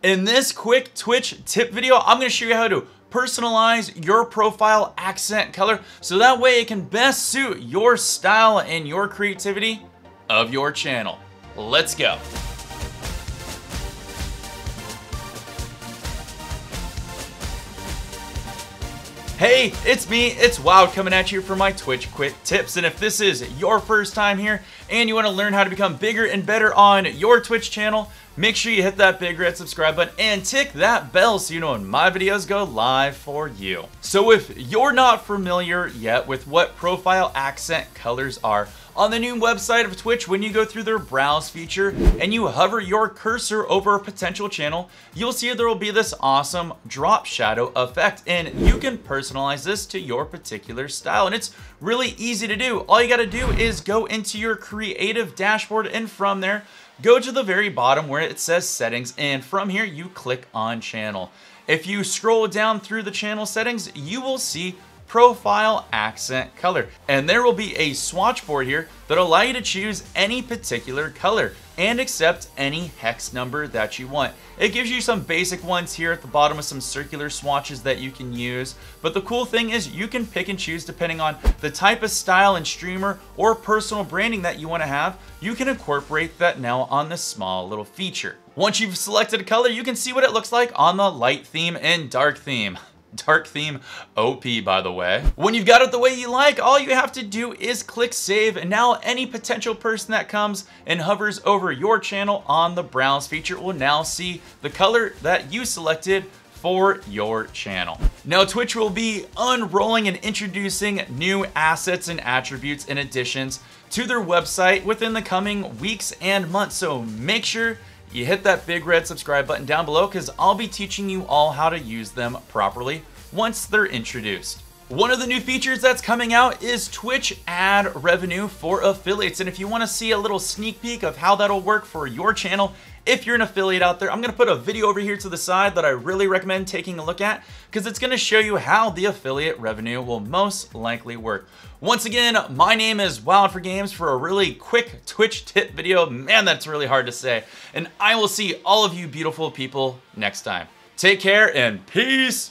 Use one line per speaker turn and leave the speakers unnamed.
In this quick Twitch tip video, I'm going to show you how to personalize your profile accent color so that way it can best suit your style and your creativity of your channel. Let's go. Hey, it's me, it's Wild coming at you for my Twitch quick tips. And if this is your first time here and you want to learn how to become bigger and better on your Twitch channel, make sure you hit that big red subscribe button and tick that bell so you know when my videos go live for you. So if you're not familiar yet with what profile accent colors are, on the new website of Twitch, when you go through their browse feature and you hover your cursor over a potential channel, you'll see there will be this awesome drop shadow effect, and you can personalize this to your particular style. And it's really easy to do. All you got to do is go into your creative dashboard, and from there, go to the very bottom where it says settings, and from here you click on channel. If you scroll down through the channel settings, you will see profile accent color, and there will be a swatch board here that'll allow you to choose any particular color and accept any hex number that you want. It gives you some basic ones here at the bottom with some circular swatches that you can use, but the cool thing is you can pick and choose depending on the type of style and streamer or personal branding that you want to have. You can incorporate that now on this small little feature. Once you've selected a color, you can see what it looks like on the light theme and dark theme. Dark theme OP, by the way. When you've got it the way you like, all you have to do is click save, and now any potential person that comes and hovers over your channel on the browse feature will now see the color that you selected for your channel. Now Twitch will be unrolling and introducing new assets and attributes and additions to their website within the coming weeks and months, so make sure you hit that big red subscribe button down below because I'll be teaching you all how to use them properly once they're introduced. One of the new features that's coming out is Twitch ad revenue for affiliates. And if you want to see a little sneak peek of how that'll work for your channel, if you're an affiliate out there, I'm going to put a video over here to the side that I really recommend taking a look at because it's going to show you how the affiliate revenue will most likely work. Once again, my name is Wild4Games for a really quick Twitch tip video. Man, that's really hard to say. And I will see all of you beautiful people next time. Take care and peace.